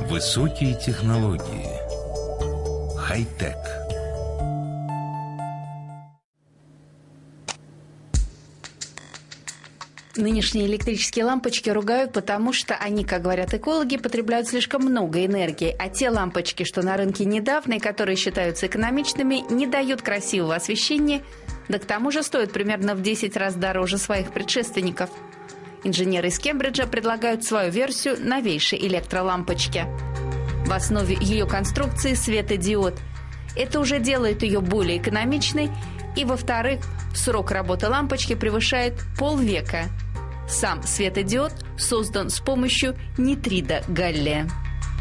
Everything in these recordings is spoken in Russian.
Высокие технологии. Хай-тек. Нынешние электрические лампочки ругают, потому что они, как говорят экологи, потребляют слишком много энергии. А те лампочки, что на рынке недавно и которые считаются экономичными, не дают красивого освещения, да к тому же стоят примерно в 10 раз дороже своих предшественников. Инженеры из Кембриджа предлагают свою версию новейшей электролампочки. В основе ее конструкции светодиод. Это уже делает ее более экономичной. И, во-вторых, срок работы лампочки превышает полвека. Сам светодиод создан с помощью нитрида галлия.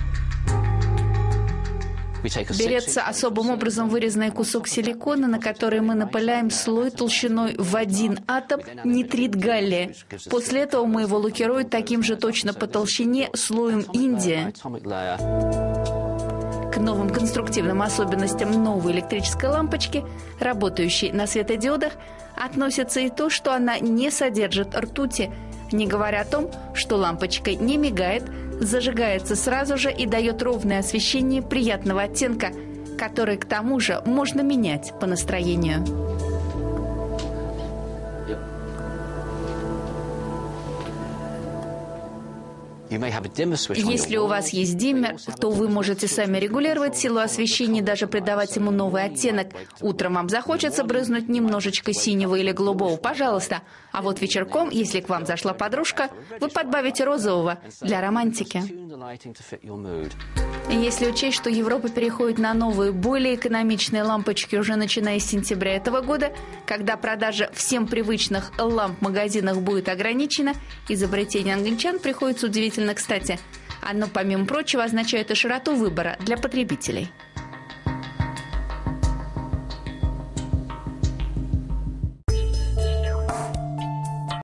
Берется особым образом вырезанный кусок силикона, на который мы напыляем слой толщиной в 1 атом нитрид галлия. После этого мы его лакируем таким же точно по толщине слоем индия. К новым конструктивным особенностям новой электрической лампочки, работающей на светодиодах, относится и то, что она не содержит ртути, не говоря о том, что лампочка не мигает, зажигается сразу же и дает ровное освещение приятного оттенка, который к тому же можно менять по настроению. Если у вас есть диммер, то вы можете сами регулировать силу освещения и даже придавать ему новый оттенок. Утром вам захочется брызнуть немножечко синего или голубого, пожалуйста. А вот вечерком, если к вам зашла подружка, вы подбавите розового для романтики. Если учесть, что Европа переходит на новые, более экономичные лампочки уже начиная с сентября этого года, когда продажа всем привычных ламп в магазинах будет ограничена, изобретение англичан приходится удивительно кстати. Оно, помимо прочего, означает и широту выбора для потребителей.